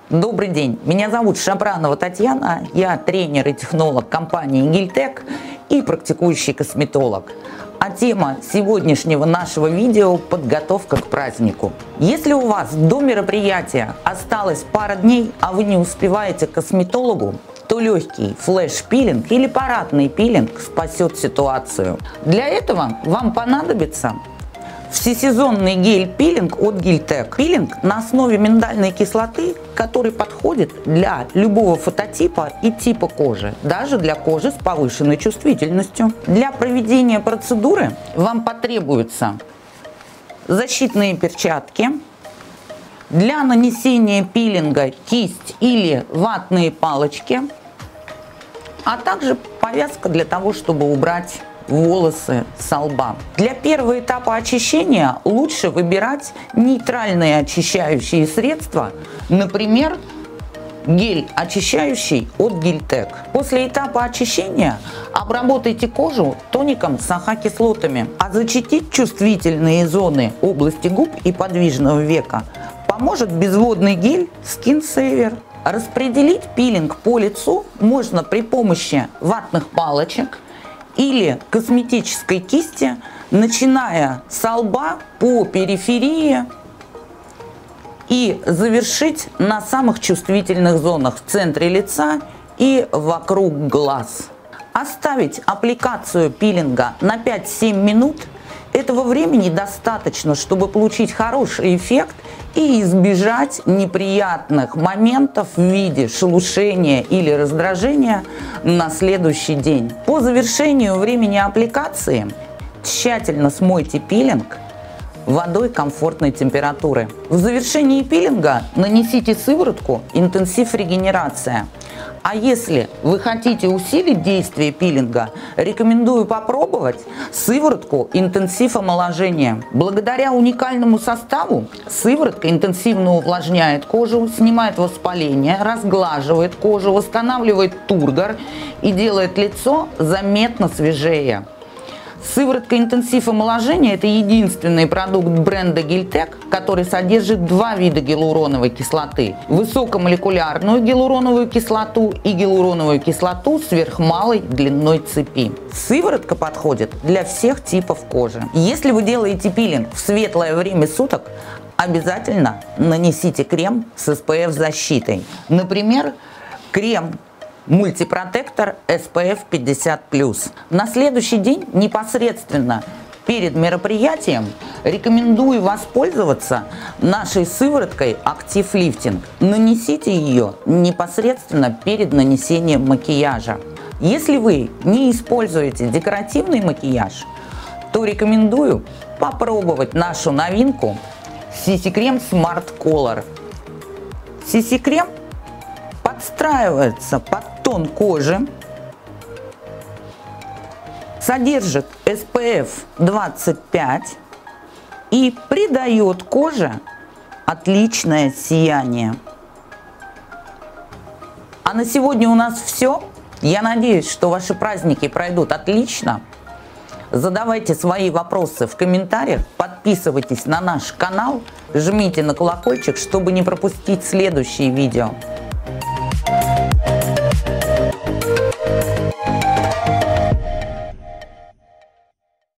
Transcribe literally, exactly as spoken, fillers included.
Добрый день, меня зовут Шабранова Татьяна, я тренер и технолог компании Гильтек и практикующий косметолог. А тема сегодняшнего нашего видео – подготовка к празднику. Если у вас до мероприятия осталось пара дней, а вы не успеваете к косметологу, то легкий флеш-пилинг или парадный пилинг спасет ситуацию. Для этого вам понадобится всесезонный гель-пилинг от Гильтек. Пилинг на основе миндальной кислоты, который подходит для любого фототипа и типа кожи, даже для кожи с повышенной чувствительностью. Для проведения процедуры вам потребуются защитные перчатки, для нанесения пилинга кисть или ватные палочки, а также повязка для того, чтобы убрать волосы со лба. Для первого этапа очищения лучше выбирать нейтральные очищающие средства, например, гель очищающий от Гильтек. После этапа очищения обработайте кожу тоником с АХ-кислотами, а защитить чувствительные зоны области губ и подвижного века поможет безводный гель Skin Saver. Распределить пилинг по лицу можно при помощи ватных палочек или косметической кисти, начиная со лба по периферии и завершить на самых чувствительных зонах в центре лица и вокруг глаз. Оставить аппликацию пилинга на пять-семь минут. Этого времени достаточно, чтобы получить хороший эффект и избежать неприятных моментов в виде шелушения или раздражения на следующий день. По завершению времени аппликации тщательно смойте пилинг водой комфортной температуры. В завершении пилинга нанесите сыворотку «Интенсив регенерация». А если вы хотите усилить действие пилинга, рекомендую попробовать сыворотку «Интенсив омоложения». Благодаря уникальному составу сыворотка интенсивно увлажняет кожу, снимает воспаление, разглаживает кожу, восстанавливает тургор и делает лицо заметно свежее. Сыворотка «Интенсив омоложения» – это единственный продукт бренда Гильтек, который содержит два вида гиалуроновой кислоты – высокомолекулярную гиалуроновую кислоту и гиалуроновую кислоту сверхмалой длиной цепи. Сыворотка подходит для всех типов кожи. Если вы делаете пилинг в светлое время суток, обязательно нанесите крем с эс пэ эф защитой. Например, крем мультипротектор эс пэ эф пятьдесят плюс. На следующий день, непосредственно перед мероприятием, рекомендую воспользоваться нашей сывороткой Active Lifting. Нанесите ее непосредственно перед нанесением макияжа. Если вы не используете декоративный макияж, то рекомендую попробовать нашу новинку си си-крем Smart Color. си си-крем подстраивается под тон кожи, содержит эс пэ эф двадцать пять и придает коже отличное сияние. А на сегодня у нас все. Я надеюсь, что ваши праздники пройдут отлично. Задавайте свои вопросы в комментариях, подписывайтесь на наш канал, жмите на колокольчик, чтобы не пропустить следующие видео.